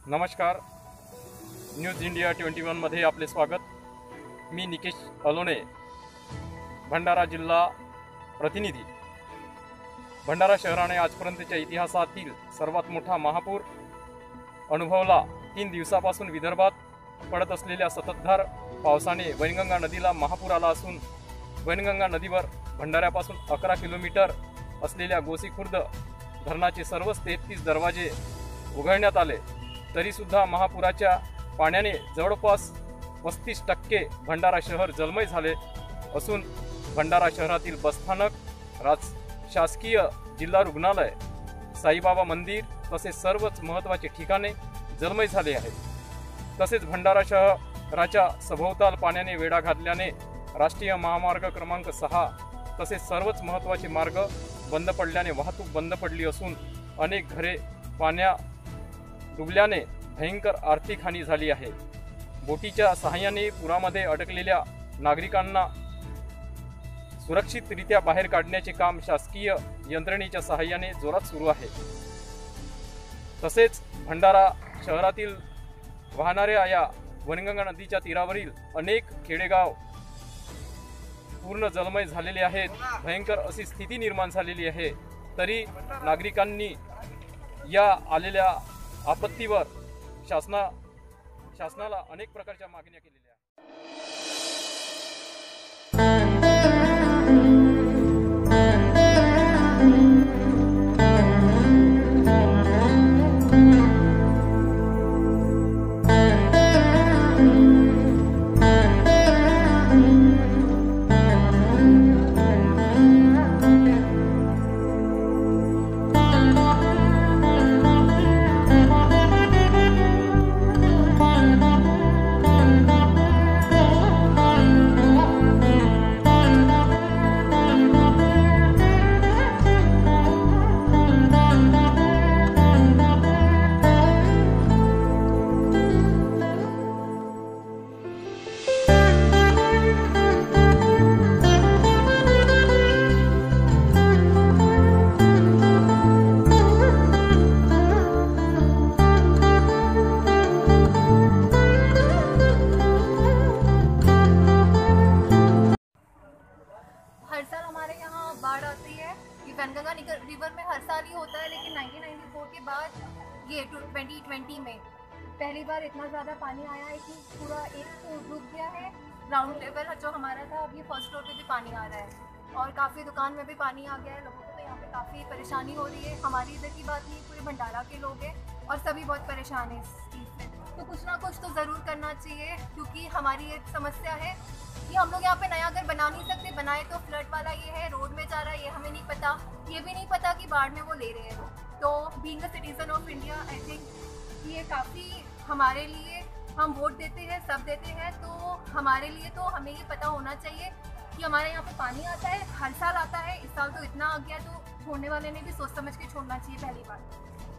नमस्कार, news India 21 मध्ये आपले स्वागत। मी निकेश अलोने, भंडारा जिल्हा प्रतिनिधी। भंडारा शहराने आजपर्यंतच्या इतिहासातील सर्वात मोठा महापूर अनुभवला। 3 दिवसापासून विदर्भात पडत असलेल्या सततधार पावसाने वैनगंगा नदीला महापूर आला असून वैनगंगा नदीवर भंडाऱ्यापासून 11 किलोमीटर असलेल्या गोसी खुर्द धरणाचे सर्व 33 दरवाजे उघडण्यात आले। तरी सुद्धा महापुराच्या पाण्याने जवळपास 35% भंडारा शहर जलमय झाले असून भंडारा शहरातील बसस्थानक, शासकीय जिल्हा रुग्णालय, साईबाबा मंदिर तसेच सर्वच महत्त्वाचे ठिकाणे जलमय झाले आहेत। तसेच भंडारा शहराच्या सभोवताल पाण्याने वेढा घातल्याने राष्ट्रीय महामार्ग क्रमांक 6 तसेच सर्वच महत्त्वाचे मार्ग बंद पडल्याने वाहतूक बंद पडली असून अनेक घरे पाण्या डुबल्याने भयंकर आर्थिक हानी झाली आहे। बोटीच्या सहाय्याने पुरामध्ये अडकलेल्या नागरिकांना सुरक्षितरित्या बाहेर काढण्याचे काम शासकीय यंत्रणेच्या सहाय्याने जोरात सुरू आहे। तसेच भंडारा शहरातील वाहणाऱ्या या वैनगंगा नदीच्या तीरावरील अनेक खेडेगाव पूर्ण जलमय झालेले आहेत। भयंकर अशी स्थिती निर्माण झालेली आहे। तरी नागरिकांनी या आलेल्या आपत्तीवर शासनाला अनेक प्रकारच्या मागण्या केलेल्या आहेत। हर साल हमारे यहाँ बाढ़ आती है। ये वैनगंगा रिवर में हर साल ही होता है, लेकिन 1994 के बाद ये 2020 में पहली बार इतना ज़्यादा पानी आया है कि पूरा एक फ्लोर डूब गया है। ग्राउंड लेवल जो हमारा था, अब ये फर्स्ट फ्लोर पे भी पानी आ रहा है और काफ़ी दुकान में भी पानी आ गया है। लोगों को तो यहाँ पे काफ़ी परेशानी हो रही है। हमारी इधर की बात नहीं, पूरे भंडारा के लोग हैं और सभी बहुत परेशान हैं इस चीज़ से। तो कुछ ना कुछ तो ज़रूर करना चाहिए, क्योंकि हमारी एक समस्या है कि हम लोग यहाँ पे नया घर बना नहीं सकते। बनाए तो फ्लड वाला ये है, रोड में जा रहा है, ये हमें नहीं पता। ये भी नहीं पता कि बाढ़ में वो ले रहे हैं। तो being a citizen of India, I think ये काफ़ी हमारे लिए, हम वोट देते हैं, सब देते हैं, तो हमारे लिए तो हमें ये पता होना चाहिए कि हमारे यहाँ पे पानी आता है, हर साल आता है। इस साल तो इतना आ गया, तो छोड़ने वाले ने भी सोच समझ के छोड़ना चाहिए, पहली बात।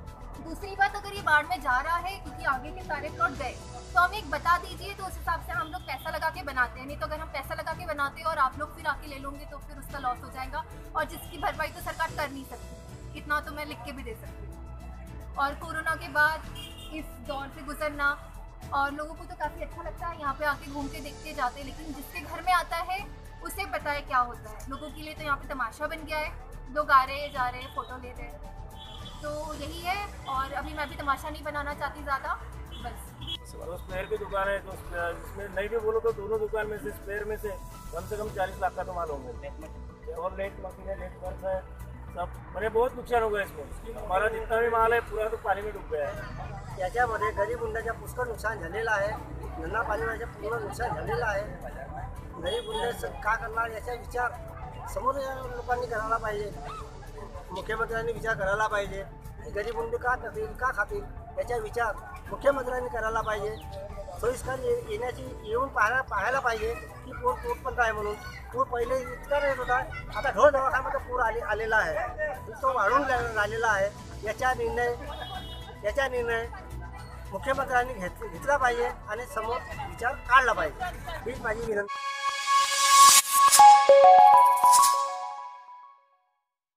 दूसरी बात, अगर ये बाढ़ में जा रहा है क्योंकि आगे के सारे प्लॉट गए, तो हमें एक बता दीजिए, तो उस हिसाब से हम लोग पैसा लगा के बनाते हैं। नहीं तो अगर हम पैसा लगा के बनाते हैं और आप लोग फिर आके ले लोगे तो फिर उसका लॉस हो जाएगा, और जिसकी भरपाई तो सरकार कर नहीं सकती। इतना तो मैं लिख के भी दे सकती हूँ। और कोरोना के बाद इस दौर से गुजरना, और लोगों को तो काफ़ी अच्छा लगता है यहाँ पे आके घूम के देखते जाते हैं, लेकिन जिसके घर में आता है उसे पता है क्या होता है। लोगों के लिए तो यहाँ पे तमाशा बन गया है। लोग आ रहे हैं, जा रहे हैं, फ़ोटो ले रहे हैं, तो यही है। और अभी मैं भी तमाशा नहीं बनाना चाहती ज़्यादा, बस। तो स्पेयर की दुकान है, तो इसमें नहीं भी बोलो तो दोनों दुकान में से स्पेयर में से कम 40 लाख का तो माल होंगे। और लेट मशीन है, लेट वर्क है, सब मैंने बहुत नुकसान हो गया इसमें। हमारा जितना भी माल है पूरा तो पानी में डूब गया है। याच्यामध्ये गरीब गुंडाच्या पुष्कळ नुकसान झालेलं आहे। धंदा पाणीचं पूर्ण नुकसान झालेलं आहे। गरीब गुंडाचं का करणार याचा विचार समोर लोकांनी करायला पाहिजे। मुख्यमंत्र्यांनी विचार करायला पाहिजे की गरीब गुंडे का करतील, का खातील, याचा विचार मुख्यमंत्र्यांनी करायला पाहिजे। सोयीस्कर येऊन पाहायला पाहिजे की पूर तोटपंथ आहे म्हणून। पूर पहिले इतका नाही होता, आता ढोल दवाखान्यामध्ये पूर आलेला आहे, तो वाढून राहिलेला आहे। याचा निर्णय मुख्यमंत्र्यांनी घेतला पाहिजे आणि समोर विचार काढला पाहिजे, हीच माझी विनंती।